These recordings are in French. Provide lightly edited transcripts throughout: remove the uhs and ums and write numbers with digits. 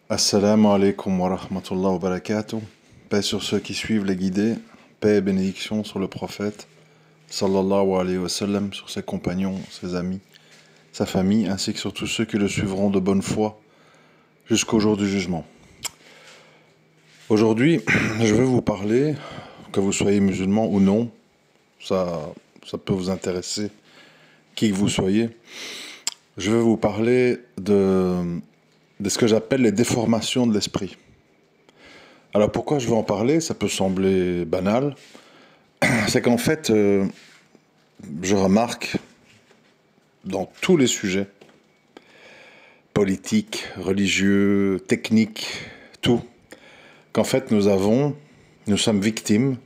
Assalamu alaikum wa rahmatullah wa barakatuh. Paix sur ceux qui suivent les guidés, paix et bénédiction sur le prophète, sallallahu alayhi wa sallam, sur ses compagnons, ses amis, sa famille, ainsi que sur tous ceux qui le suivront de bonne foi jusqu'au jour du jugement. Aujourd'hui, je vais vous parler, que vous soyez musulman ou non, ça peut vous intéresser, qui que vous soyez. Je vais vous parler de ce que j'appelle les déformations de l'esprit. Alors pourquoi je vais en parler? Ça peut sembler banal. C'est qu'en fait, je remarque dans tous les sujets, politiques, religieux, techniques, tout, qu'en fait nous sommes victimes,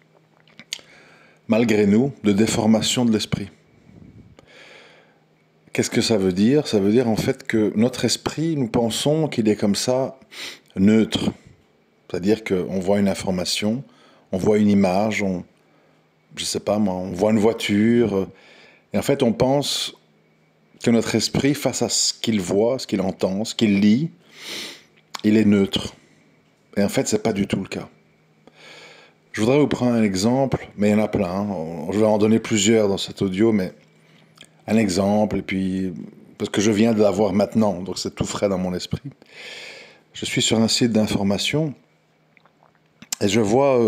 malgré nous, de déformations de l'esprit. Qu'est-ce que ça veut dire? Ça veut dire en fait que notre esprit, nous pensons qu'il est comme ça, neutre. C'est-à-dire qu'on voit une information, on voit une image, je sais pas moi, on voit une voiture, et en fait on pense que notre esprit, face à ce qu'il voit, ce qu'il entend, ce qu'il lit, il est neutre. Et en fait, c'est pas du tout le cas. Je voudrais vous prendre un exemple, mais il y en a plein, hein. Je vais en donner plusieurs dans cet audio, mais un exemple, et puis, parce que je viens de l'avoir maintenant, donc c'est tout frais dans mon esprit. Je suis sur un site d'information, et je vois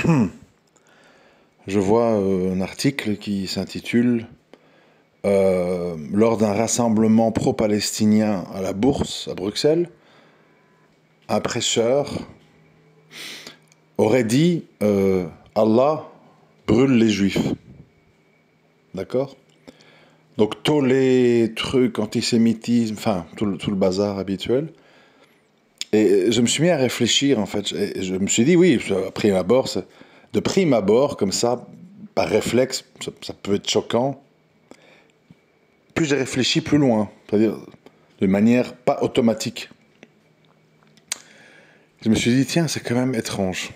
un article qui s'intitule lors d'un rassemblement pro-palestinien à la Bourse, à Bruxelles, un prêcheur aurait dit Allah brûle les juifs. D'accord? Donc tous les trucs, antisémitisme, enfin tout le bazar habituel. Et je me suis mis à réfléchir en fait. Et je me suis dit oui, de prime abord, comme ça, par réflexe, ça peut être choquant. Plus j'ai réfléchi, plus loin, c'est-à-dire de manière pas automatique. Je me suis dit tiens, c'est quand même étrange.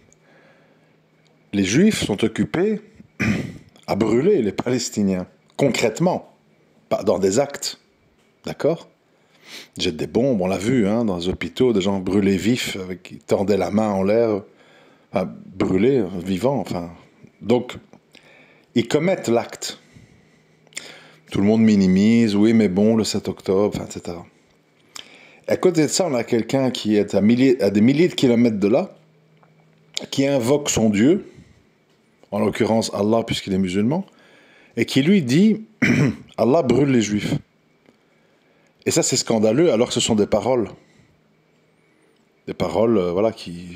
Les Juifs sont occupés à brûler les Palestiniens, concrètement, pas dans des actes, d'accord? Ils jettent des bombes, on l'a vu, hein, dans les hôpitaux, des gens brûlés vifs, qui tendaient la main en l'air, enfin, brûlés, vivants, enfin. Donc, ils commettent l'acte. Tout le monde minimise, oui, mais bon, le 7 octobre, enfin, etc. Et à côté de ça, on a quelqu'un qui est à des milliers de kilomètres de là, qui invoque son Dieu, en l'occurrence Allah, puisqu'il est musulman, et qui lui dit Allah brûle les juifs. Et ça, c'est scandaleux, alors que ce sont des paroles. Des paroles, voilà,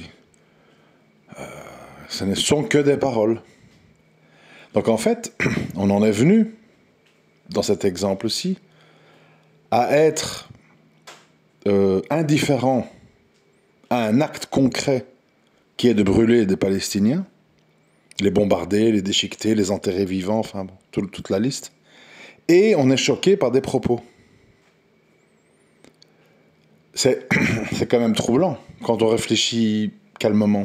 ce ne sont que des paroles. Donc en fait, on en est venu, dans cet exemple-ci, à être indifférent à un acte concret qui est de brûler des Palestiniens, les bombarder, les déchiqueter, les enterrer vivants, enfin bon, toute la liste. Et on est choqué par des propos. C'est quand même troublant quand on réfléchit calmement.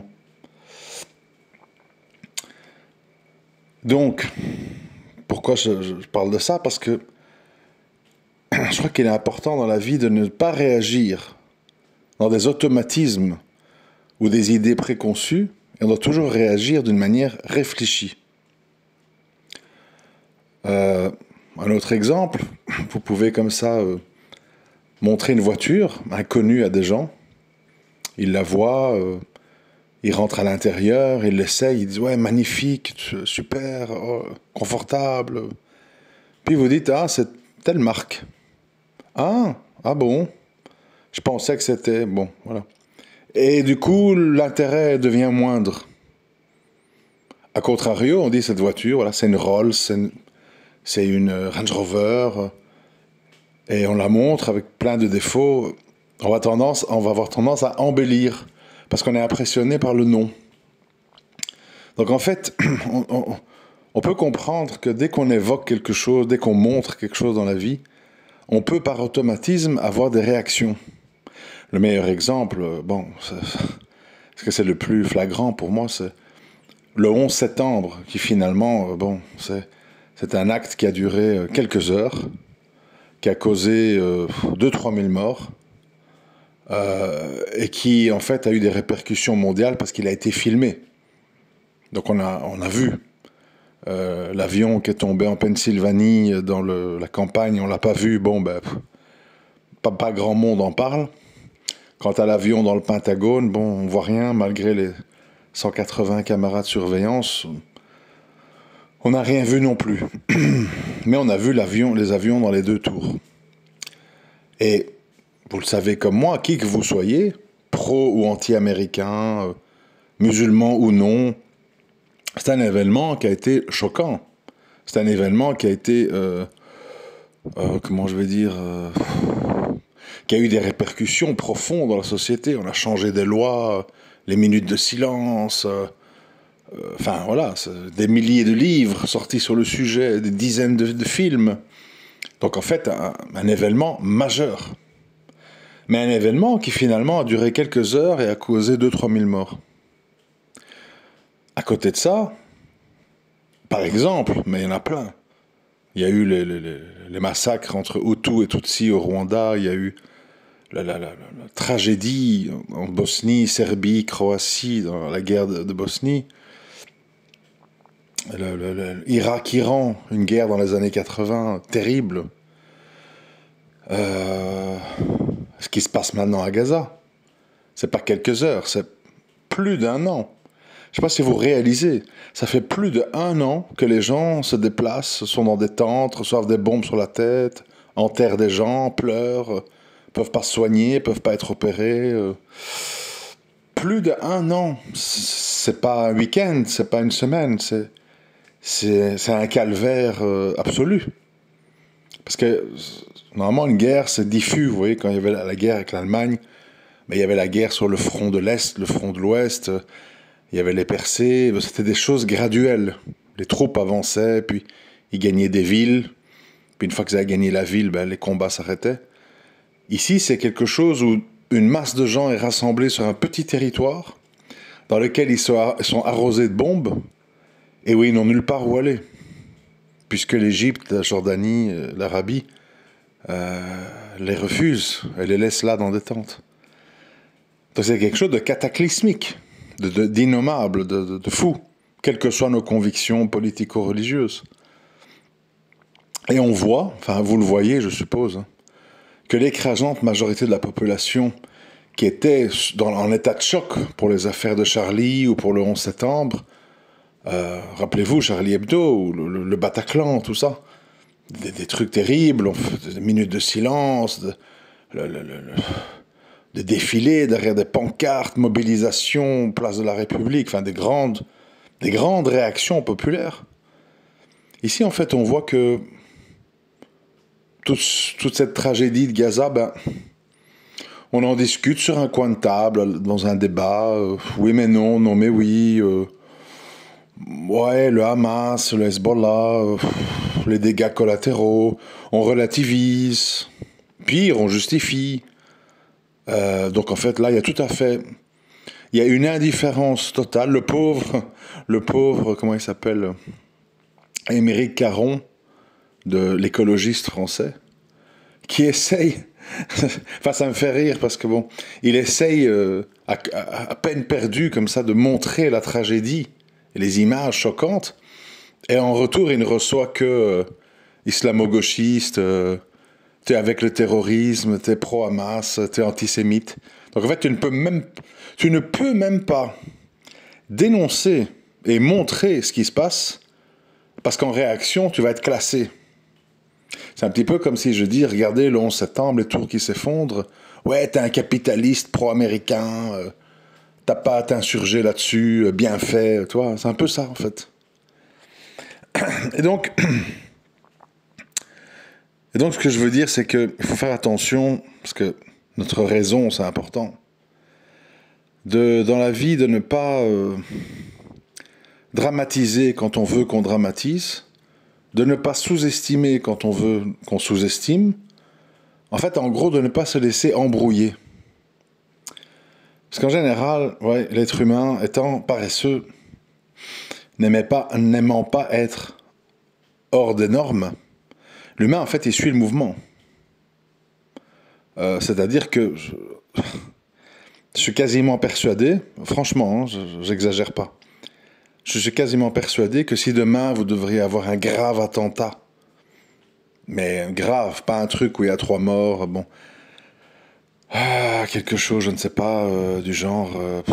Donc, pourquoi je parle de ça? Parce que je crois qu'il est important dans la vie de ne pas réagir dans des automatismes ou des idées préconçues, et on doit toujours réagir d'une manière réfléchie. Un autre exemple, vous pouvez comme ça montrer une voiture inconnue à des gens, ils la voient, ils rentrent à l'intérieur, ils l'essayent, ils disent ouais, magnifique, super, oh, confortable. Puis vous dites ah, c'est telle marque. Ah bon, je pensais que c'était bon, voilà. Et du coup, l'intérêt devient moindre. A contrario, on dit cette voiture, voilà, c'est une Rolls, c'est une Range Rover, et on la montre avec plein de défauts. On va avoir tendance à embellir parce qu'on est impressionné par le nom. Donc en fait, on peut comprendre que dès qu'on évoque quelque chose, dès qu'on montre quelque chose dans la vie, on peut par automatisme avoir des réactions. Le meilleur exemple, bon, parce que c'est le plus flagrant pour moi, c'est le 11 septembre, qui finalement, bon, c'est un acte qui a duré quelques heures, qui a causé 2-3 000 morts. et qui en fait a eu des répercussions mondiales parce qu'il a été filmé. Donc on a vu l'avion qui est tombé en Pennsylvanie dans la campagne, on l'a pas vu, bon ben pas grand monde en parle. Quant à l'avion dans le Pentagone, bon on voit rien malgré les 180 caméras de surveillance. On n'a rien vu non plus. Mais on a vu les avions dans les deux tours. Et vous le savez comme moi, qui que vous soyez, pro ou anti-américain, musulman ou non, c'est un événement qui a été choquant. C'est un événement qui a été, comment je vais dire, qui a eu des répercussions profondes dans la société. On a changé des lois, les minutes de silence, enfin voilà, des milliers de livres sortis sur le sujet, des dizaines de films. Donc en fait, un événement majeur. Mais un événement qui finalement a duré quelques heures et a causé 2-3 000 morts. À côté de ça, par exemple, mais il y en a plein. Il y a eu les massacres entre Hutus et Tutsis au Rwanda, il y a eu la tragédie en Bosnie, Serbie, Croatie, dans la guerre de Bosnie. Irak-Iran, une guerre dans les années 80, terrible. Ce qui se passe maintenant à Gaza, c'est pas quelques heures, c'est plus d'1 an. Je sais pas si vous réalisez, ça fait plus d'1 an que les gens se déplacent, sont dans des tentes, reçoivent des bombes sur la tête, enterrent des gens, pleurent, peuvent pas se soigner, peuvent pas être opérés. Plus d'1 an, c'est pas un week-end, c'est pas une semaine, c'est un calvaire absolu. Parce que normalement une guerre c'est diffus, vous voyez, quand il y avait la guerre avec l'Allemagne, mais il y avait la guerre sur le front de l'Est, le front de l'Ouest, il y avait les percées, c'était des choses graduelles. Les troupes avançaient, puis ils gagnaient des villes, puis une fois qu'ils avaient gagné la ville, ben, les combats s'arrêtaient. Ici, c'est quelque chose où une masse de gens est rassemblée sur un petit territoire, dans lequel ils sont arrosés de bombes, et où ils n'ont nulle part où aller. Puisque l'Égypte, la Jordanie, l'Arabie les refusent, elle les laisse là dans des tentes. Donc c'est quelque chose de cataclysmique, d'innommable, de fou, quelles que soient nos convictions politico-religieuses. Et on voit, enfin vous le voyez je suppose, que l'écrasante majorité de la population qui était en état de choc pour les affaires de Charlie ou pour le 11 septembre, rappelez-vous Charlie Hebdo, ou le Bataclan, tout ça, des trucs terribles, des minutes de silence, des défilés derrière des pancartes, mobilisation, place de la République, enfin des grandes réactions populaires. Ici, en fait, on voit que toute cette tragédie de Gaza, ben, on en discute sur un coin de table, dans un débat, oui mais non, non mais oui, ouais, le Hamas, le Hezbollah, les dégâts collatéraux, on relativise, pire, on justifie. Donc en fait, là, il y a tout à fait... Il y a une indifférence totale. Le pauvre, comment il s'appelle, Émeric Caron, de l'écologiste français, qui essaye... enfin, ça me fait rire parce que bon, il essaye, à peine perdu comme ça, de montrer la tragédie et les images choquantes, et en retour, il ne reçoit que islamo-gauchiste, t'es avec le terrorisme, t'es pro-Hamas, t'es antisémite. Donc en fait, tu ne peux même pas dénoncer et montrer ce qui se passe, parce qu'en réaction, tu vas être classé. C'est un petit peu comme si je dis, regardez le 11 septembre, les tours qui s'effondrent, ouais, t'es un capitaliste pro-américain, t'as pas à t'insurger là-dessus, bien fait, tu vois, c'est un peu ça en fait. Et donc ce que je veux dire, c'est qu'il faut faire attention, parce que notre raison, c'est important, dans la vie, de ne pas dramatiser quand on veut qu'on dramatise, de ne pas sous-estimer quand on veut qu'on sous-estime, en fait, en gros, de ne pas se laisser embrouiller. Parce qu'en général, ouais, l'être humain, étant paresseux, n'aimant pas être hors des normes, l'humain, en fait, il suit le mouvement. C'est-à-dire que je suis quasiment persuadé, franchement, hein, j'exagère pas, je suis quasiment persuadé que si demain vous devriez avoir un grave attentat, mais grave, pas un truc où il y a 3 morts, bon, quelque chose, je ne sais pas, du genre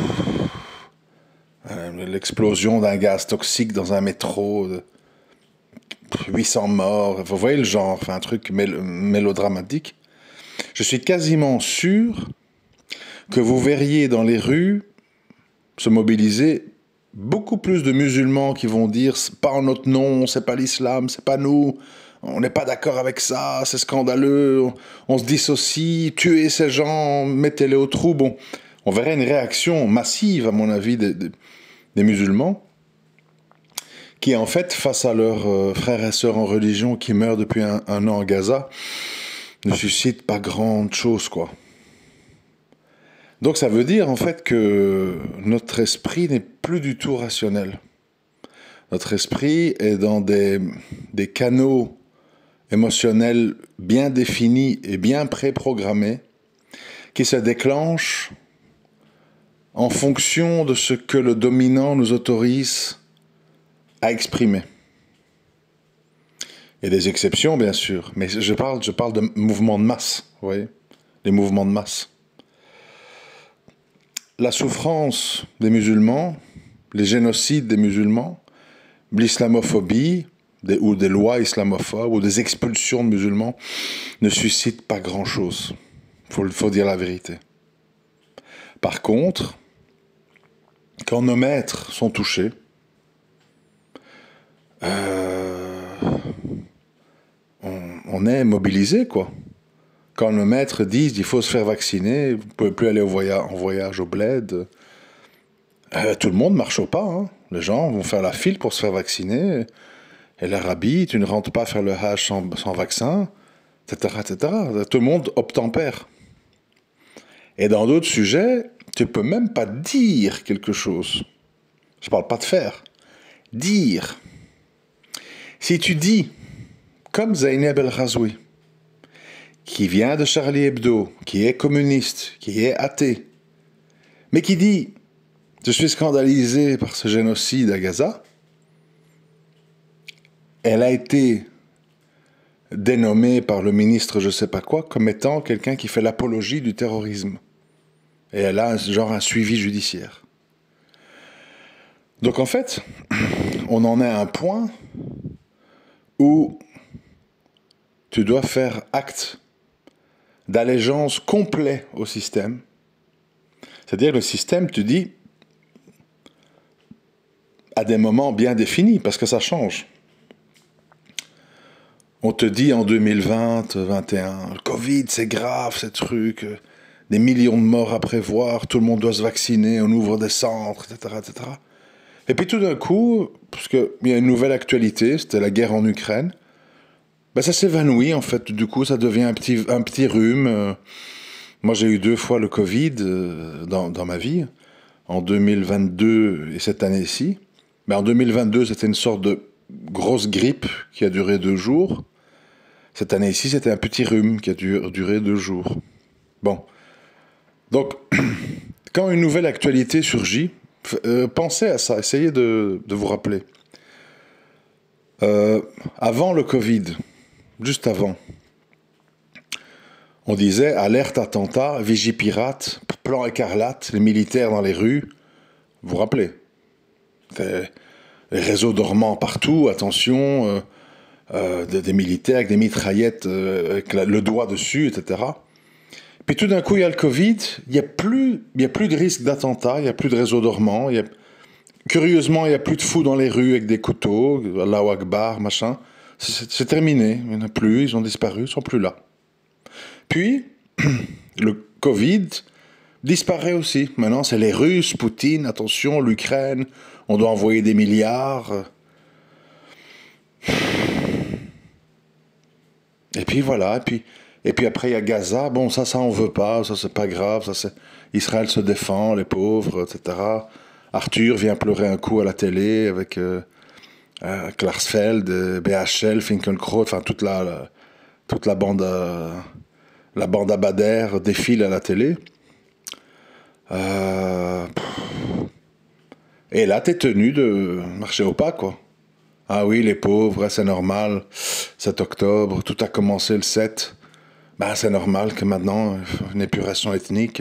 l'explosion d'un gaz toxique dans un métro, 800 morts, vous voyez le genre, enfin un truc mélodramatique. Je suis quasiment sûr que vous verriez dans les rues se mobiliser beaucoup plus de musulmans qui vont dire c'est pas en notre nom, c'est pas l'islam, c'est pas nous, on n'est pas d'accord avec ça, c'est scandaleux, on se dissocie, tuez ces gens, mettez-les au trou. Bon, on verrait une réaction massive, à mon avis, des musulmans qui, en fait, face à leurs frères et sœurs en religion qui meurent depuis un an à Gaza, ne suscitent pas grande chose, quoi. Donc ça veut dire, en fait, que notre esprit n'est plus du tout rationnel. Notre esprit est dans des canaux émotionnels bien définis et bien préprogrammés qui se déclenchent en fonction de ce que le dominant nous autorise à exprimer. Il y a des exceptions, bien sûr, mais je parle de mouvements de masse, vous voyez, les mouvements de masse. La souffrance des musulmans, les génocides des musulmans, l'islamophobie, ou des lois islamophobes, ou des expulsions de musulmans, ne suscitent pas grand-chose. Faut dire la vérité. Par contre, quand nos maîtres sont touchés, on est mobilisé, quoi. Quand nos maîtres disent qu'il faut se faire vacciner, vous ne pouvez plus aller en voyage au bled, tout le monde marche au pas. Hein. Les gens vont faire la file pour se faire vacciner. Et l'Arabie, tu ne rentres pas faire le Hajj sans vaccin, etc., etc. Tout le monde obtempère. Et dans d'autres sujets, tu ne peux même pas dire quelque chose. Je ne parle pas de faire. Dire. Si tu dis, comme Zainab El-Razoui, qui vient de Charlie Hebdo, qui est communiste, qui est athée, mais qui dit « Je suis scandalisé par ce génocide à Gaza », elle a été dénommée par le ministre je sais pas quoi comme étant quelqu'un qui fait l'apologie du terrorisme. Et elle a un suivi judiciaire. Donc en fait, on en est à un point où tu dois faire acte d'allégeance complet au système. C'est-à-dire le système te dit à des moments bien définis, parce que ça change. On te dit en 2020, 2021, le Covid c'est grave, ces trucs, des millions de morts à prévoir, tout le monde doit se vacciner, on ouvre des centres, etc., etc. Et puis tout d'un coup, parce qu'il y a une nouvelle actualité, c'était la guerre en Ukraine, ben ça s'évanouit en fait, du coup ça devient un petit rhume. Moi j'ai eu 2 fois le Covid dans ma vie, en 2022 et cette année-ci. Mais en 2022 c'était une sorte de grosse grippe qui a duré 2 jours. Cette année-ci c'était un petit rhume qui a duré 2 jours. Bon, donc quand une nouvelle actualité surgit, pensez à ça, essayez de vous rappeler. Avant le Covid, juste avant, on disait alerte attentat, vigie pirate, plan écarlate, les militaires dans les rues. Vous vous rappelez? Les réseaux dormants partout, attention, des militaires avec des mitraillettes avec le doigt dessus, etc. Puis tout d'un coup, il y a le Covid, il n'y a plus de risque d'attentat, il n'y a plus de réseau dormant, curieusement, il n'y a plus de fous dans les rues avec des couteaux, Allahu Akbar, machin. C'est terminé, il n'y en a plus, ils ont disparu, ils ne sont plus là. Puis, le Covid disparaît aussi. Maintenant, c'est les Russes, Poutine, attention, l'Ukraine, on doit envoyer des milliards. Et puis voilà, et puis après il y a Gaza, bon ça on veut pas, ça c'est pas grave, Israël se défend, les pauvres, etc. Arthur vient pleurer un coup à la télé avec Klarsfeld, BHL, Finkielkraut, enfin toute la bande à Bader défile à la télé. Euh, Et là, t'es tenu de marcher au pas, quoi. Ah oui, les pauvres, c'est normal. 7 octobre, tout a commencé le 7. Ben, c'est normal que maintenant, une épuration ethnique.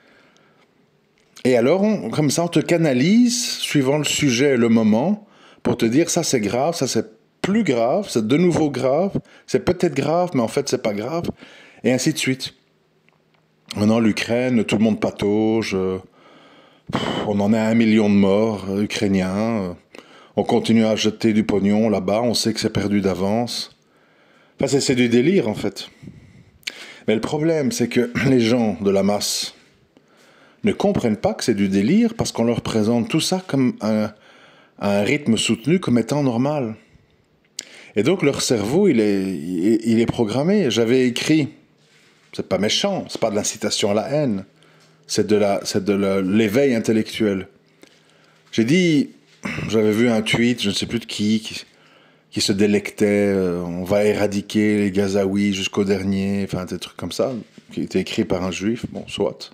Et alors, comme ça, on te canalise, suivant le sujet et le moment, pour te dire ça c'est grave, ça c'est plus grave, c'est de nouveau grave, c'est peut-être grave, mais en fait c'est pas grave, et ainsi de suite. Maintenant, l'Ukraine, tout le monde patauge, on en est à 1 million de morts ukrainiens, on continue à jeter du pognon là-bas, on sait que c'est perdu d'avance. Enfin, c'est du délire en fait. Mais le problème, c'est que les gens de la masse ne comprennent pas que c'est du délire parce qu'on leur présente tout ça comme un rythme soutenu comme étant normal. Et donc leur cerveau, il est programmé. J'avais écrit, c'est pas méchant, c'est pas de l'incitation à la haine, c'est de l'éveil intellectuel. J'ai dit, j'avais vu un tweet, je ne sais plus de qui se délectait, on va éradiquer les Gazaouis jusqu'au dernier, enfin des trucs comme ça, qui était écrit par un juif, bon, soit.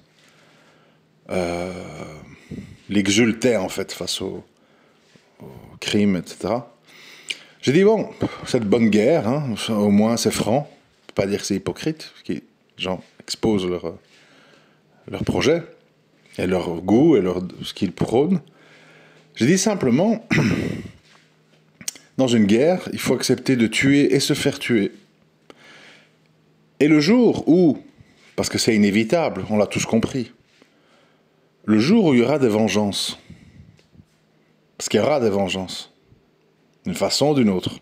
Il exultait en fait face au crime, etc. J'ai dit, bon, cette bonne guerre, hein, au moins c'est franc, je peux pas dire que c'est hypocrite, parce que les gens exposent leur projet, et leur goût, et ce qu'ils prônent. J'ai dit simplement, dans une guerre, il faut accepter de tuer et se faire tuer. Et le jour où, parce que c'est inévitable, on l'a tous compris, le jour où il y aura des vengeances, parce qu'il y aura des vengeances, d'une façon ou d'une autre,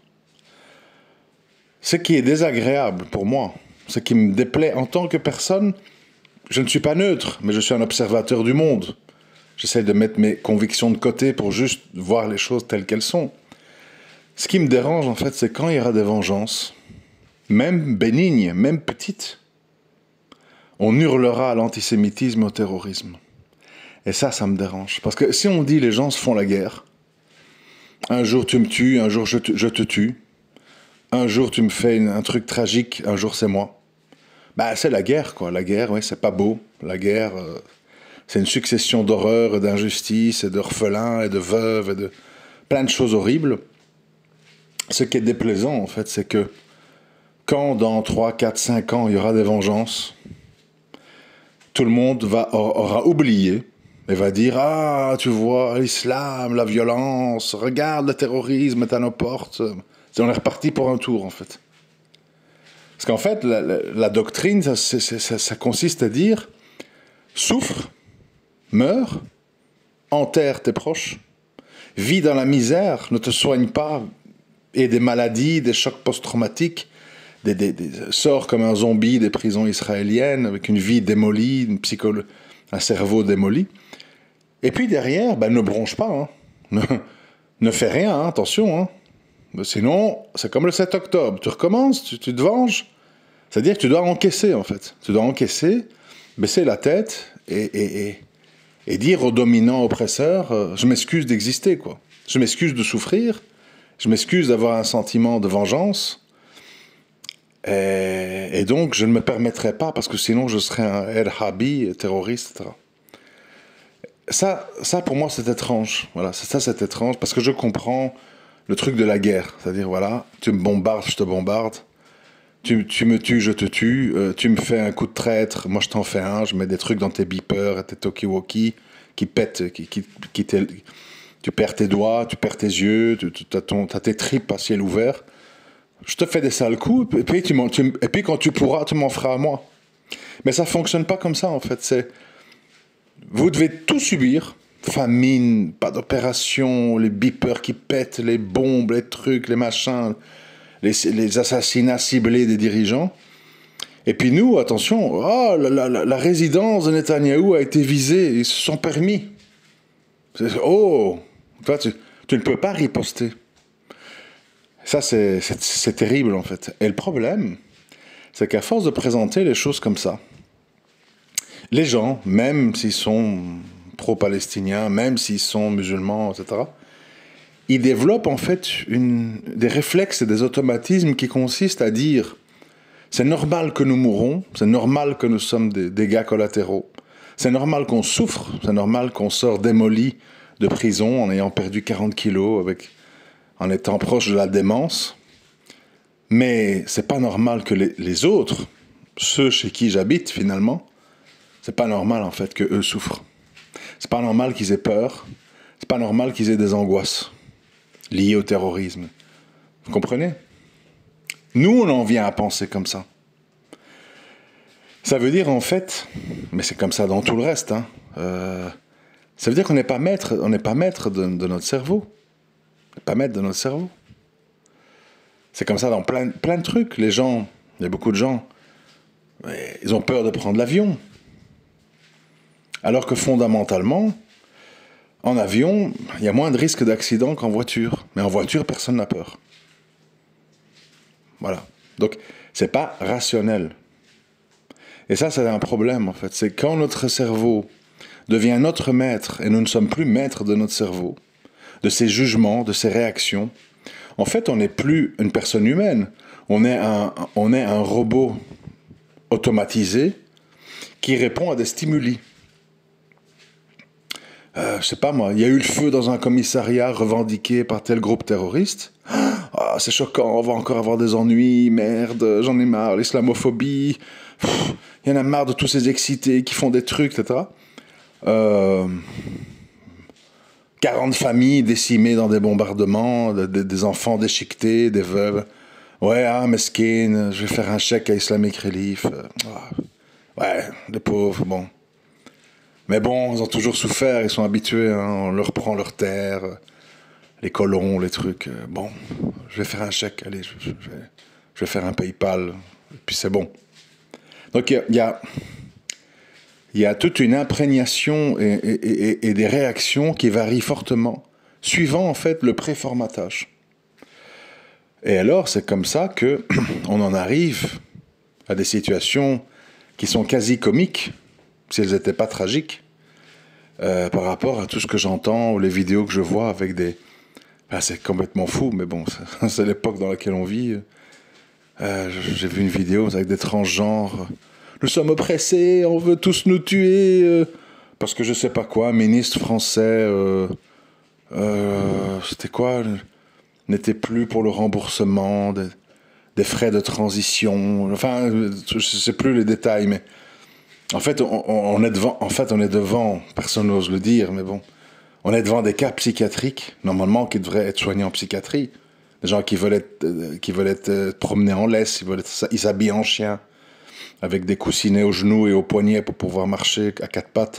ce qui est désagréable pour moi, ce qui me déplaît en tant que personne, je ne suis pas neutre, mais je suis un observateur du monde. J'essaie de mettre mes convictions de côté pour juste voir les choses telles qu'elles sont. Ce qui me dérange, en fait, c'est quand il y aura des vengeances, même bénignes, même petites, on hurlera à l'antisémitisme et au terrorisme. Et ça me dérange. Parce que si on dit les gens se font la guerre, un jour tu me tues, un jour je te tue, un jour tu me fais un truc tragique, un jour c'est moi. Bah c'est la guerre, quoi. La guerre, oui, c'est pas beau. La guerre, c'est une succession d'horreurs, d'injustices, et d'orphelins, et de veuves, et de plein de choses horribles. Ce qui est déplaisant, en fait, c'est que quand dans 3, 4, 5 ans, il y aura des vengeances, tout le monde aura oublié et va dire « Ah, tu vois, l'islam, la violence, regarde, le terrorisme est à nos portes. » On est reparti pour un tour, en fait. Parce qu'en fait, la doctrine, ça consiste à dire « Souffre, meurs, enterre tes proches, vis dans la misère, ne te soigne pas, et des maladies, des chocs post-traumatiques, sors comme un zombie des prisons israéliennes, avec une vie démolie, un cerveau démoli. Et puis derrière, ne bronche pas, hein. Ne fais rien, hein, attention. Hein. Sinon, c'est comme le 7 octobre. Tu recommences, tu te venges. C'est-à-dire que tu dois encaisser, en fait. Tu dois encaisser, baisser la tête et dire aux dominants oppresseurs je m'excuse d'exister, quoi. Je m'excuse de souffrir. Je m'excuse d'avoir un sentiment de vengeance. Et donc, je ne me permettrai pas, parce que sinon, je serais un Erhabi, terroriste, etc. Ça, pour moi, c'est étrange. Voilà, c'est étrange, parce que je comprends le truc de la guerre. C'est-à-dire, voilà, tu me bombardes, je te bombarde. Tu me tues, je te tue. Tu me fais un coup de traître, moi je t'en fais un. Je mets des trucs dans tes beepers et tes talkie-walkie qui pètent, tu perds tes doigts, tu perds tes yeux, t'as tes tripes à ciel ouvert. Je te fais des sales coups, et puis quand tu pourras, tu m'en feras à moi. Mais ça fonctionne pas comme ça, en fait. Vous devez tout subir. Famine, pas d'opération, les beepers qui pètent, les bombes, les trucs, les machins, les assassinats ciblés des dirigeants. Et puis nous, attention, oh, la résidence de Netanyahou a été visée, ils se sont permis. Oh, toi, tu ne peux pas riposter. Ça, c'est terrible, en fait. Et le problème, c'est qu'à force de présenter les choses comme ça, les gens, même s'ils sont pro-palestiniens, même s'ils sont musulmans, etc., ils développent en fait des réflexes et des automatismes qui consistent à dire c'est normal que nous mourrons, c'est normal que nous sommes des dégâts collatéraux, C'est normal qu'on souffre, c'est normal qu'on sort démoli de prison en ayant perdu 40 kilos, en étant proche de la démence. Mais c'est pas normal que les autres, ceux chez qui j'habite finalement, c'est pas normal en fait que eux souffrent. C'est pas normal qu'ils aient peur, c'est pas normal qu'ils aient des angoisses liées au terrorisme. Vous comprenez? Nous, on en vient à penser comme ça. Ça veut dire en fait, mais c'est comme ça dans tout le reste, hein, ça veut dire qu'on n'est pas maître, de notre cerveau. On n'est pas maître de notre cerveau. C'est comme ça dans plein de trucs. Les gens, il y a beaucoup de gens, ils ont peur de prendre l'avion. Alors que fondamentalement, en avion, il y a moins de risques d'accident qu'en voiture. Mais en voiture, personne n'a peur. Voilà. Donc, c'est pas rationnel. Et ça, c'est un problème, en fait. C'est quand notre cerveau devient notre maître, et nous ne sommes plus maîtres de notre cerveau, de ses jugements, de ses réactions, en fait, on n'est plus une personne humaine. On est un robot automatisé qui répond à des stimuli. Je sais pas moi, il y a eu le feu dans un commissariat revendiqué par tel groupe terroriste. Ah, c'est choquant, on va encore avoir des ennuis, merde, j'en ai marre, l'islamophobie. Il y en a marre de tous ces excités qui font des trucs, etc. 40 familles décimées dans des bombardements, des enfants déchiquetés, des veuves. Ouais, mesquine, je vais faire un chèque à Islamic Relief. Ouais, les pauvres, bon. Mais bon, ils ont toujours souffert, ils sont habitués, hein, on leur prend leurs terres, les colons, les trucs. Bon, je vais faire un chèque, allez, je vais faire un PayPal, et puis c'est bon. Donc il y a toute une imprégnation et des réactions qui varient fortement, suivant en fait le préformatage. Et alors c'est comme ça que on en arrive à des situations qui sont quasi comiques, si elles n'étaient pas tragiques, par rapport à tout ce que j'entends ou les vidéos que je vois avec des... Ben, c'est complètement fou, mais bon, c'est l'époque dans laquelle on vit. J'ai vu une vidéo avec des transgenres. Nous sommes oppressés, on veut tous nous tuer. Parce que je sais pas quoi, un ministre français, c'était quoi, n'était plus pour le remboursement des frais de transition. Enfin, je sais plus les détails, mais en fait, on est devant, personne n'ose le dire, mais bon, on est devant des cas psychiatriques, normalement, qui devraient être soignés en psychiatrie. Des gens qui veulent être promenés en laisse, ils s'habillent en chien, avec des coussinets aux genoux et aux poignets pour pouvoir marcher à quatre pattes.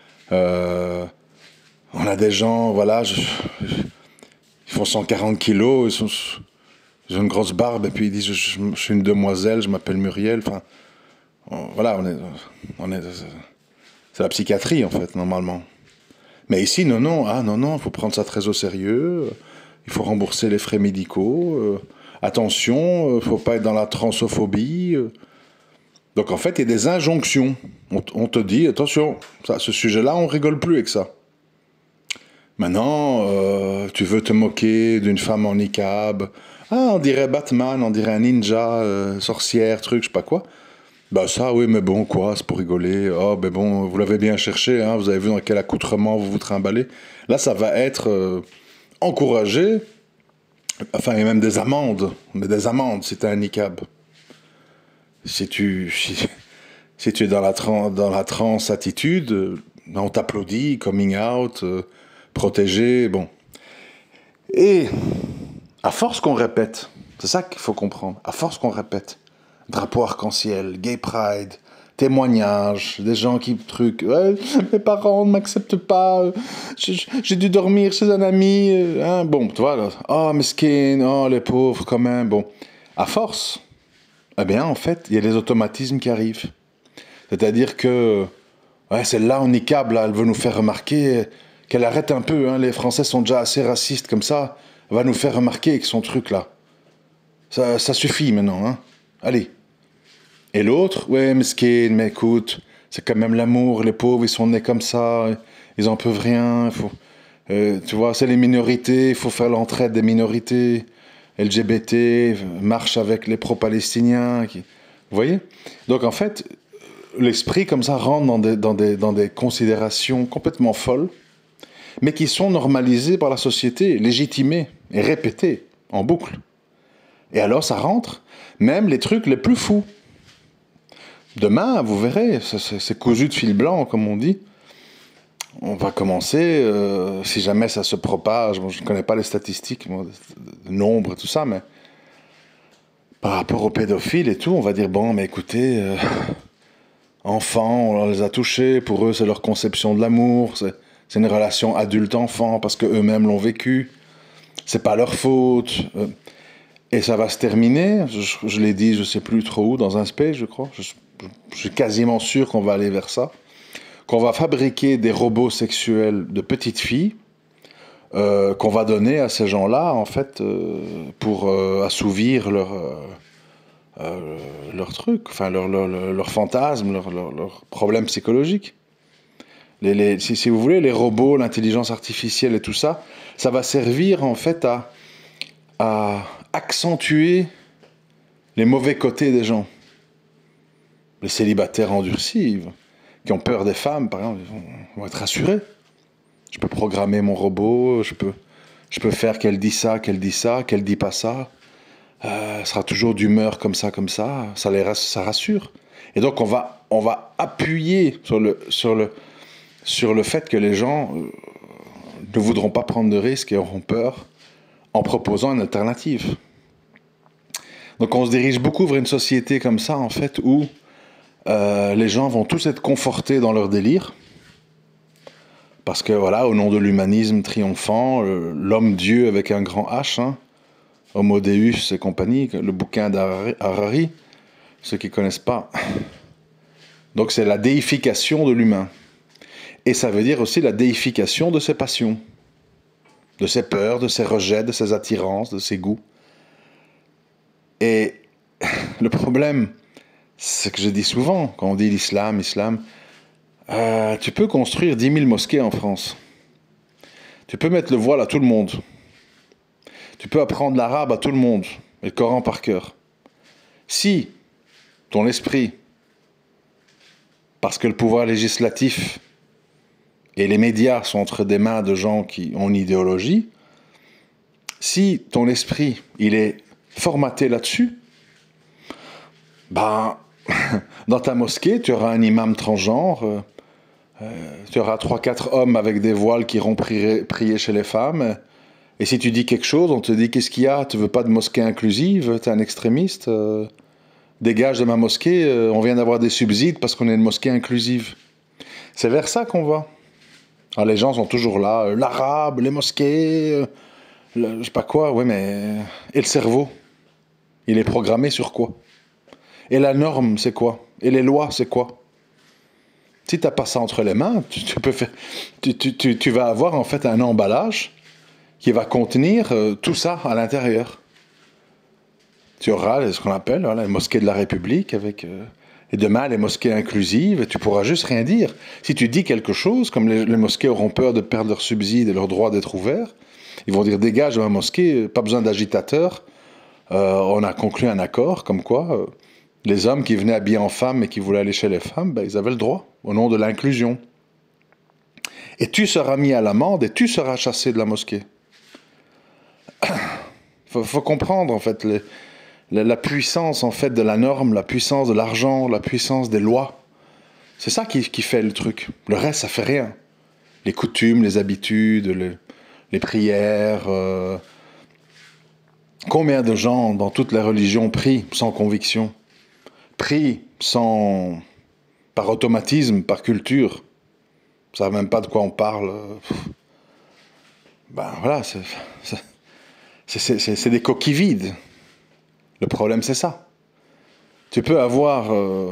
On a des gens, voilà, ils font 140 kilos, ils ont une grosse barbe, et puis ils disent je suis une demoiselle, je m'appelle Muriel. Enfin, voilà, c'est la psychiatrie en fait, normalement. Mais ici, non, il faut prendre ça très au sérieux. Il faut rembourser les frais médicaux. Attention, il ne faut pas être dans la transophobie. Donc en fait, il y a des injonctions. On te dit, attention, ce sujet-là, on rigole plus avec ça. Maintenant, tu veux te moquer d'une femme en niqab. Ah, on dirait Batman, on dirait un ninja, sorcière, truc, je sais pas quoi. Bah ça, oui, mais bon, quoi, c'est pour rigoler. Oh, mais bon, vous l'avez bien cherché, hein, vous avez vu dans quel accoutrement vous vous trimballez. Là, ça va être encouragé. Enfin, il y a même des amendes. Mais des amendes si t'as un niqab. Si tu es dans la trans-attitude, on t'applaudit, coming out, protégé, bon. Et à force qu'on répète, c'est ça qu'il faut comprendre, à force qu'on répète, drapeau arc-en-ciel, gay pride, témoignages, des gens qui ouais, mes parents ne m'acceptent pas, j'ai dû dormir chez un ami, hein, bon, tu vois, là, oh, mesquine, oh, les pauvres, quand même, bon. À force, eh bien, en fait, il y a des automatismes qui arrivent. C'est-à-dire que, ouais, celle-là, en niqab, là, elle veut nous faire remarquer qu'elle arrête un peu, hein, les Français sont déjà assez racistes comme ça, elle va nous faire remarquer avec son truc, là. Ça suffit, maintenant, hein. Allez. Et l'autre, ouais, mesquine, mais écoute, c'est quand même l'amour, les pauvres, ils sont nés comme ça, ils en peuvent rien, tu vois, c'est les minorités, il faut faire l'entraide des minorités, LGBT, marche avec les pro-palestiniens, vous voyez? Donc en fait, l'esprit comme ça rentre dans des considérations complètement folles, mais qui sont normalisées par la société, légitimées et répétées en boucle. Et alors ça rentre, même les trucs les plus fous. Demain, vous verrez, c'est cousu de fil blanc, comme on dit. On va commencer, si jamais ça se propage, bon, je ne connais pas les statistiques, bon, de nombre et tout ça, mais par rapport aux pédophiles et tout, on va dire, bon, mais écoutez, enfants, on les a touchés, pour eux c'est leur conception de l'amour, c'est une relation adulte-enfant, parce qu'eux-mêmes l'ont vécu, c'est pas leur faute, et ça va se terminer, je l'ai dit, je sais plus trop où, dans un space, je crois, je suis quasiment sûr qu'on va aller vers ça, qu'on va fabriquer des robots sexuels de petites filles, qu'on va donner à ces gens-là, en fait, pour assouvir leur truc, enfin leur fantasme, leur problème psychologique. Si vous voulez, les robots, l'intelligence artificielle et tout ça, ça va servir en fait à accentuer les mauvais côtés des gens. Les célibataires endurcis, qui ont peur des femmes, par exemple, vont être rassurés. Je peux programmer mon robot, je peux faire qu'elle dit ça, qu'elle dit pas ça. Elle sera toujours d'humeur comme ça, ça rassure. Et donc on va appuyer sur le fait que les gens ne voudront pas prendre de risques et auront peur en proposant une alternative. Donc on se dirige beaucoup vers une société comme ça, en fait, où les gens vont tous être confortés dans leur délire. Parce que voilà, au nom de l'humanisme triomphant, l'homme-dieu avec un grand H, hein, Homo Deus et compagnie, le bouquin d'Harari, ceux qui ne connaissent pas. Donc c'est la déification de l'humain. Et ça veut dire aussi la déification de ses passions, de ses peurs, de ses rejets, de ses attirances, de ses goûts. Et le problème, c'est que je dis souvent, quand on dit l'islam, tu peux construire 10 000 mosquées en France. Tu peux mettre le voile à tout le monde. Tu peux apprendre l'arabe à tout le monde, et le Coran par cœur. Si ton esprit, parce que le pouvoir législatif et les médias sont entre des mains de gens qui ont une idéologie, si ton esprit, il est formaté là-dessus, ben, dans ta mosquée, tu auras un imam transgenre, tu auras 3-4 hommes avec des voiles qui iront prier chez les femmes. Et si tu dis quelque chose, on te dit qu'est-ce qu'il y a? Tu veux pas de mosquée inclusive? T'es un extrémiste? Dégage de ma mosquée, on vient d'avoir des subsides parce qu'on est une mosquée inclusive. C'est vers ça qu'on va. Alors les gens sont toujours là, l'arabe, les mosquées, je sais pas quoi, ouais mais... Et le cerveau? Il est programmé sur quoi? Et la norme, c'est quoi? Et les lois, c'est quoi? Si t'as pas ça entre les mains, tu vas avoir en fait un emballage qui va contenir tout ça à l'intérieur. Tu auras ce qu'on appelle les mosquées de la République, et demain les mosquées inclusives, et tu pourras juste rien dire. Si tu dis quelque chose, comme les mosquées auront peur de perdre leurs subsides et leur droit d'être ouverts, ils vont dire dégage de ma mosquée, pas besoin d'agitateurs, on a conclu un accord comme quoi les hommes qui venaient habillés en femmes et qui voulaient aller chez les femmes, ben, ils avaient le droit, au nom de l'inclusion. Et tu seras mis à l'amende et tu seras chassé de la mosquée. Faut comprendre en fait la puissance en fait de la norme, la puissance de l'argent, la puissance des lois. C'est ça qui fait le truc. Le reste, ça fait rien. Les coutumes, les habitudes, les prières. Combien de gens dans toutes les religions prient sans conviction, prient par automatisme, par culture. Ils ne savent même pas de quoi on parle. Ben voilà, c'est des coquilles vides. Le problème, c'est ça. Tu peux avoir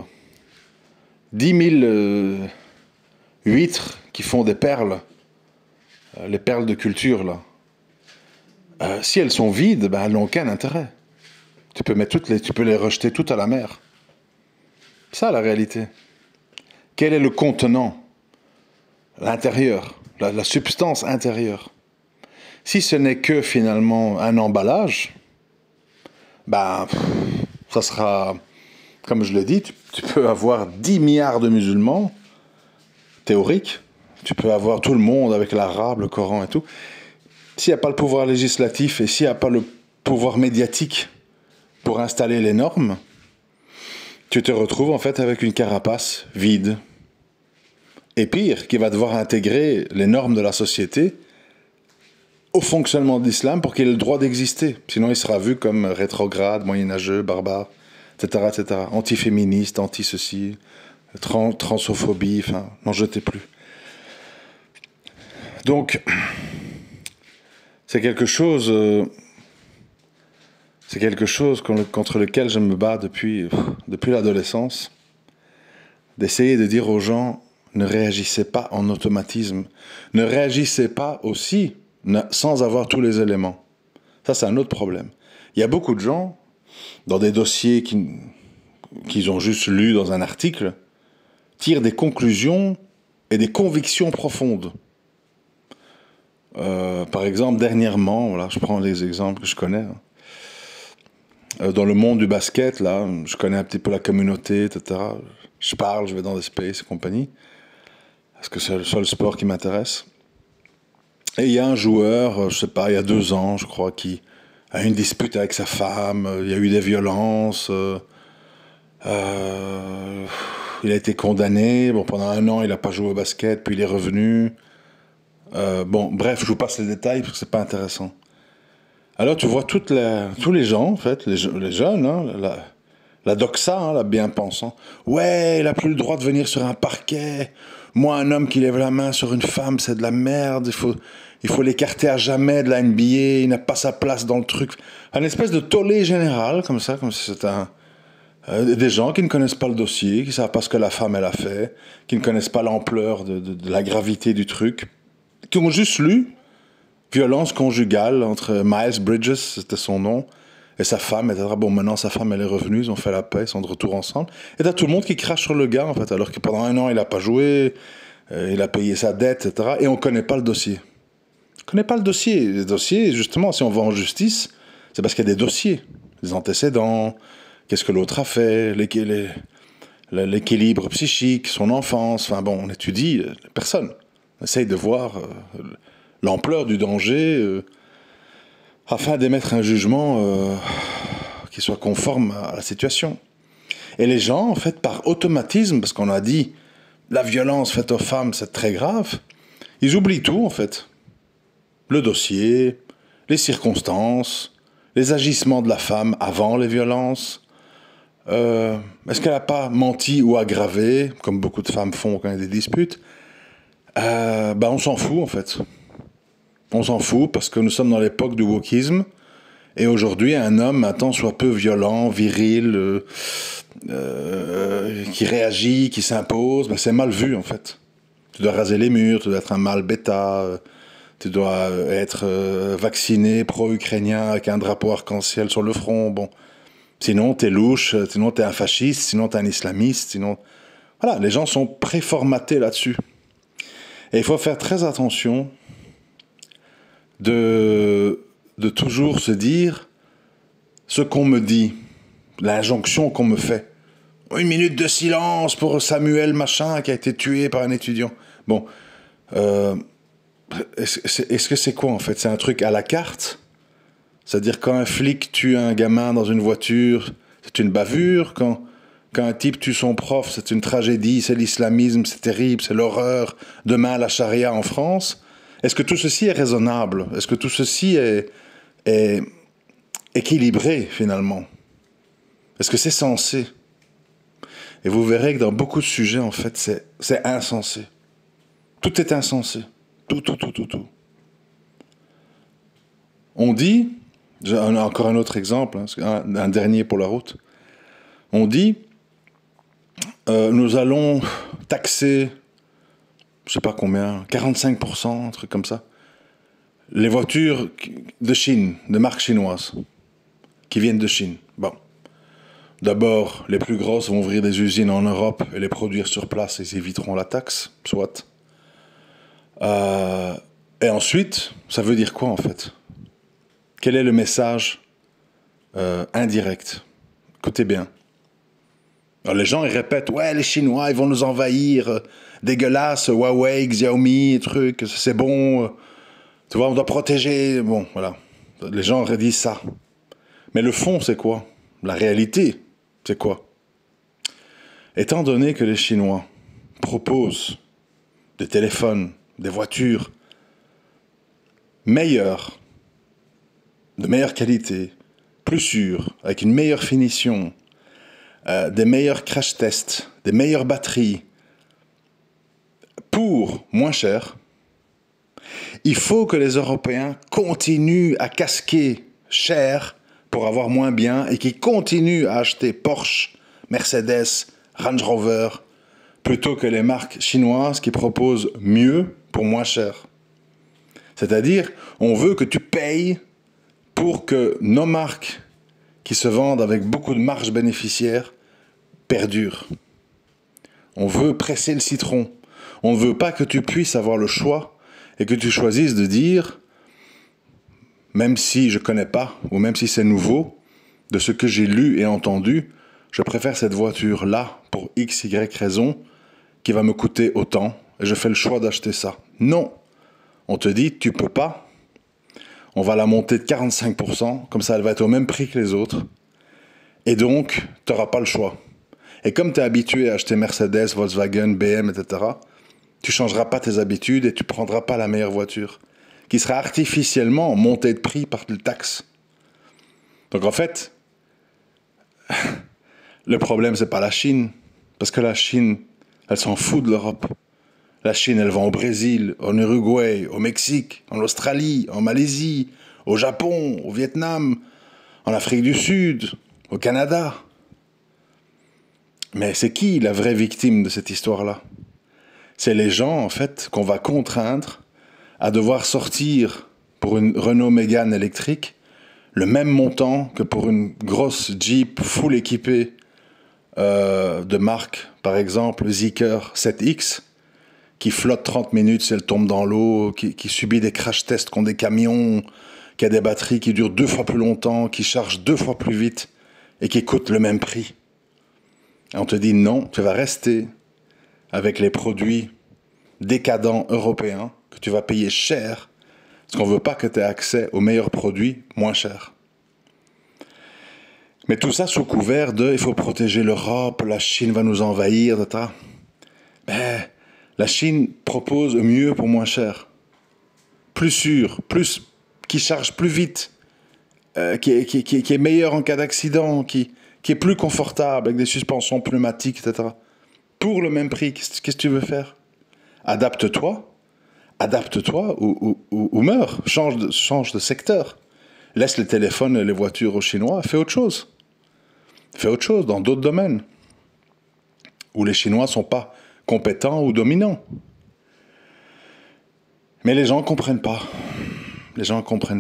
10 000 huîtres qui font des perles, les perles de culture, là. Si elles sont vides, ben, elles n'ont aucun intérêt. Tu peux les rejeter toutes à la mer. C'est ça, la réalité. Quel est le contenant? L'intérieur, la substance intérieure. Si ce n'est que, finalement, un emballage, ben, ça sera comme je l'ai dit, tu peux avoir 10 milliards de musulmans théoriques, tu peux avoir tout le monde avec l'arabe, le Coran et tout. S'il n'y a pas le pouvoir législatif et s'il n'y a pas le pouvoir médiatique pour installer les normes, tu te retrouves en fait avec une carapace vide. Et pire, qui va devoir intégrer les normes de la société au fonctionnement de l'islam pour qu'il ait le droit d'exister. Sinon, il sera vu comme rétrograde, moyenâgeux, barbare, etc., etc. Antiféministe, anti-ceci, transophobie, enfin, n'en jetez plus. Donc, c'est quelque chose contre lequel je me bats depuis l'adolescence, d'essayer de dire aux gens, ne réagissez pas en automatisme, ne réagissez pas aussi sans avoir tous les éléments. Ça, c'est un autre problème. Il y a beaucoup de gens, dans des dossiers qu'ils ont juste lus dans un article, tirent des conclusions et des convictions profondes. Par exemple, dernièrement, voilà, je prends les exemples que je connais. Dans le monde du basket, là, je connais un petit peu la communauté, etc. Je parle, je vais dans des spaces et compagnie, parce que c'est le seul sport qui m'intéresse. Et il y a un joueur, je sais pas, il y a 2 ans, je crois, qui a eu une dispute avec sa femme, il y a eu des violences, il a été condamné, bon, pendant 1 an, il n'a pas joué au basket, puis il est revenu. Bon, bref, je vous passe les détails parce que c'est pas intéressant. Alors tu vois tous les gens, en fait, les jeunes, hein, la doxa, hein, la bien-pensant. Ouais, il a plus le droit de venir sur un parquet. Moi, un homme qui lève la main sur une femme, c'est de la merde. Il faut l'écarter à jamais de la NBA. Il n'a pas sa place dans le truc. Un espèce de tollé général, comme ça, comme si c'était des gens qui ne connaissent pas le dossier, qui ne savent pas ce que la femme elle a fait, qui ne connaissent pas l'ampleur de la gravité du truc, qui ont juste lu violence conjugale entre Miles Bridges, c'était son nom, et sa femme, etc. Bon, maintenant, sa femme, elle est revenue, ils ont fait la paix, ils sont de retour ensemble. Et t'as tout le monde qui crache sur le gars, en fait, alors que pendant 1 an, il n'a pas joué, il a payé sa dette, etc. Et on ne connaît pas le dossier. On ne connaît pas le dossier. Les dossiers, justement, si on va en justice, c'est parce qu'il y a des dossiers, des antécédents, qu'est-ce que l'autre a fait, l'équilibre psychique, son enfance, enfin bon, on étudie les personnes. On essaye de voir l'ampleur du danger afin d'émettre un jugement qui soit conforme à la situation. Et les gens, en fait, par automatisme, parce qu'on a dit la violence faite aux femmes, c'est très grave, ils oublient tout, en fait. Le dossier, les circonstances, les agissements de la femme avant les violences. Est-ce qu'elle n'a pas menti ou aggravé, comme beaucoup de femmes font quand il y a des disputes? On s'en fout, en fait. On s'en fout parce que nous sommes dans l'époque du wokisme. Et aujourd'hui, un homme, un tant soit peu violent, viril, qui réagit, qui s'impose, c'est mal vu, en fait. Tu dois raser les murs, tu dois être un mâle bêta, tu dois être vacciné, pro-ukrainien, avec un drapeau arc-en-ciel sur le front. Bon. Sinon, t'es louche, sinon t'es un fasciste, sinon t'es un islamiste, sinon... Voilà, les gens sont préformatés là-dessus. Et il faut faire très attention de toujours se dire ce qu'on me dit, l'injonction qu'on me fait. 1 minute de silence pour Samuel machin qui a été tué par un étudiant. Bon, est-ce que c'est quoi en fait? C'est un truc à la carte? C'est-à-dire quand un flic tue un gamin dans une voiture, c'est une bavure. Quand un type tue son prof, c'est une tragédie, c'est l'islamisme, c'est terrible, c'est l'horreur. Demain, la charia en France. Est-ce que tout ceci est raisonnable? Est-ce que tout ceci est équilibré, finalement? Est-ce que c'est sensé? Et vous verrez que dans beaucoup de sujets, en fait, c'est insensé. Tout est insensé. Tout. On dit, encore un autre exemple, un dernier pour la route. On dit, nous allons taxer, je sais pas combien, 45%, un truc comme ça, les voitures de Chine, de marque chinoise, qui viennent de Chine. Bon. D'abord, les plus grosses vont ouvrir des usines en Europe et les produire sur place, et ils éviteront la taxe, soit. Et ensuite, ça veut dire quoi en fait? Quel est le message indirect? Écoutez bien. Alors, les gens, ils répètent, ouais, les Chinois, ils vont nous envahir, dégueulasse, Huawei, Xiaomi, trucs, c'est bon, tu vois, on doit protéger, bon, voilà. Les gens redisent ça. Mais le fond, c'est quoi? La réalité, c'est quoi? Étant donné que les Chinois proposent des téléphones, des voitures meilleures, de meilleure qualité, plus sûres, avec une meilleure finition, des meilleurs crash tests, des meilleures batteries, pour moins cher, il faut que les Européens continuent à casquer cher pour avoir moins bien et qu'ils continuent à acheter Porsche, Mercedes, Range Rover, plutôt que les marques chinoises qui proposent mieux pour moins cher. C'est-à-dire, on veut que tu payes pour que nos marques qui se vendent avec beaucoup de marge bénéficiaire perdurent. On veut presser le citron. On ne veut pas que tu puisses avoir le choix et que tu choisisses de dire, même si je ne connais pas ou même si c'est nouveau, de ce que j'ai lu et entendu, je préfère cette voiture-là pour X, Y raison qui va me coûter autant et je fais le choix d'acheter ça. Non, on te dit tu peux pas, on va la monter de 45%, comme ça elle va être au même prix que les autres et donc tu n'auras pas le choix. Et comme tu es habitué à acheter Mercedes, Volkswagen, BM, etc., tu ne changeras pas tes habitudes et tu ne prendras pas la meilleure voiture, qui sera artificiellement montée de prix par les taxes. Donc en fait, le problème, c'est pas la Chine, parce que la Chine, elle s'en fout de l'Europe. La Chine, elle vend au Brésil, en Uruguay, au Mexique, en Australie, en Malaisie, au Japon, au Vietnam, en Afrique du Sud, au Canada. Mais c'est qui la vraie victime de cette histoire-là? C'est les gens, en fait, qu'on va contraindre à devoir sortir pour une Renault Mégane électrique le même montant que pour une grosse Jeep full équipée de marque, par exemple Zeekr 7X, qui flotte 30 minutes si elle tombe dans l'eau, qui subit des crash tests contre des camions, qui a des batteries qui durent 2 fois plus longtemps, qui chargent 2 fois plus vite et qui coûtent le même prix. Et on te dit non, tu vas rester avec les produits décadents européens que tu vas payer cher parce qu'on ne veut pas que tu aies accès aux meilleurs produits moins chers. Mais tout ça sous couvert de il faut protéger l'Europe, la Chine va nous envahir, etc. Ben, la Chine propose mieux pour moins cher, plus sûr, qui charge plus vite, qui est meilleur en cas d'accident, qui est plus confortable avec des suspensions pneumatiques, etc. Pour le même prix, qu'est-ce que tu veux faire? Adapte-toi ou meurs, change de secteur. Laisse les téléphones et les voitures aux Chinois, fais autre chose. Fais autre chose dans d'autres domaines où les Chinois ne sont pas compétents ou dominants. Mais les gens ne comprennent pas. Les gens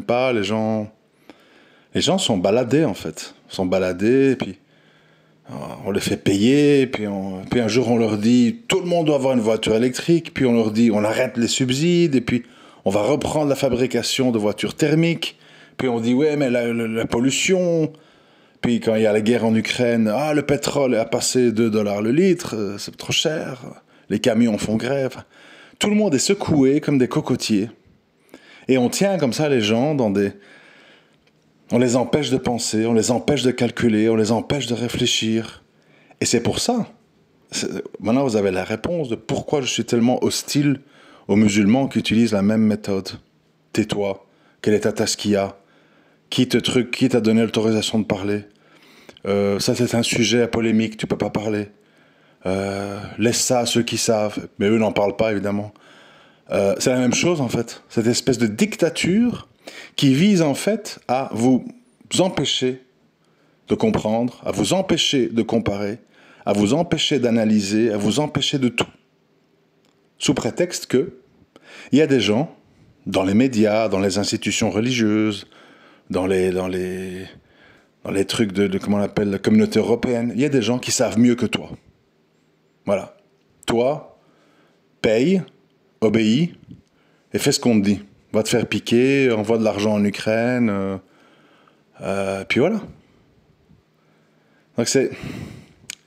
sont baladés en fait. Ils sont baladés, et puis on les fait payer, et puis un jour on leur dit tout le monde doit avoir une voiture électrique, puis on leur dit on arrête les subsides, et puis on va reprendre la fabrication de voitures thermiques, puis on dit ouais mais la pollution, puis quand il y a la guerre en Ukraine, le pétrole a passé 2 $ le litre, c'est trop cher, les camions font grève. Tout le monde est secoué comme des cocotiers, et on tient comme ça les gens on les empêche de penser, on les empêche de calculer, on les empêche de réfléchir. Et c'est pour ça. Maintenant, vous avez la réponse de pourquoi je suis tellement hostile aux musulmans qui utilisent la même méthode. Tais-toi. Quelle est ta tasquilla? Qui t'a donné l'autorisation de parler? Ça, c'est un sujet à polémique, tu peux pas parler. Laisse ça à ceux qui savent. Mais eux n'en parlent pas, évidemment. C'est la même chose, en fait. Cette espèce de dictature qui vise en fait à vous empêcher de comprendre, à vous empêcher de comparer, à vous empêcher d'analyser, à vous empêcher de tout. Sous prétexte que il y a des gens, dans les médias, dans les institutions religieuses, dans les trucs de comment on appelle, la communauté européenne, il y a des gens qui savent mieux que toi. Voilà. Toi, paye, obéis et fais ce qu'on te dit. Va te faire piquer, envoie de l'argent en Ukraine, puis voilà. Donc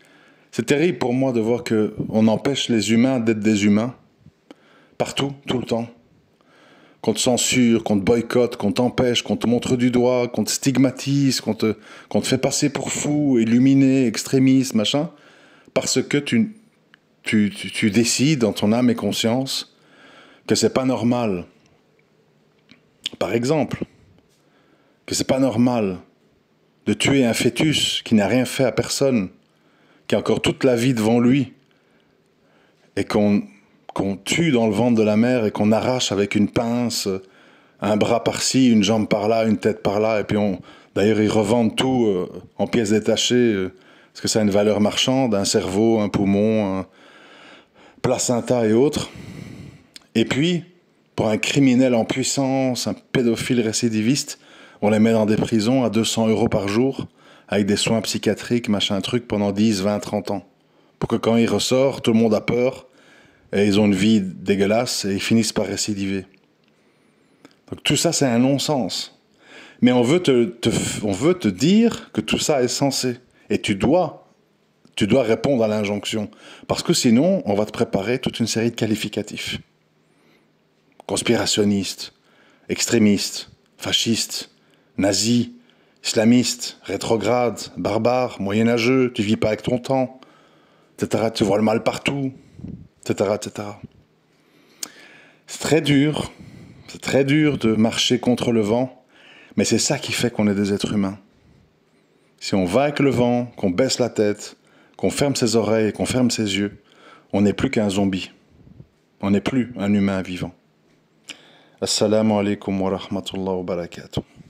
C'est terrible pour moi de voir qu'on empêche les humains d'être des humains, partout, tout le temps. Qu'on te censure, qu'on te boycotte, qu'on t'empêche, qu'on te montre du doigt, qu'on te stigmatise, qu'on te fait passer pour fou, illuminé, extrémiste, machin, parce que tu décides dans ton âme et conscience que c'est pas normal. Par exemple, que c'est pas normal de tuer un fœtus qui n'a rien fait à personne, qui a encore toute la vie devant lui, et qu'on tue dans le ventre de la mère et qu'on arrache avec une pince un bras par-ci, une jambe par-là, une tête par-là, et puis d'ailleurs ils revendent tout en pièces détachées, parce que ça a une valeur marchande, un cerveau, un poumon, un placenta et autres. Et puis, pour un criminel en puissance, un pédophile récidiviste, on les met dans des prisons à 200 € par jour, avec des soins psychiatriques, machin truc, pendant 10, 20, 30 ans. Pour que quand ils ressortent, tout le monde a peur, et ils ont une vie dégueulasse, et ils finissent par récidiver. Donc tout ça, c'est un non-sens. Mais on veut te dire que tout ça est censé. Et tu dois répondre à l'injonction. Parce que sinon, on va te préparer toute une série de qualificatifs. Conspirationniste, extrémiste, fasciste, nazi, islamiste, rétrograde, barbare, moyenâgeux, tu vis pas avec ton temps, etc. Tu vois le mal partout, etc., etc. C'est très dur de marcher contre le vent, mais c'est ça qui fait qu'on est des êtres humains. Si on va avec le vent, qu'on baisse la tête, qu'on ferme ses oreilles, qu'on ferme ses yeux, on n'est plus qu'un zombie. On n'est plus un humain vivant. Assalamu alaikum wa rahmatullahi wa barakatuh.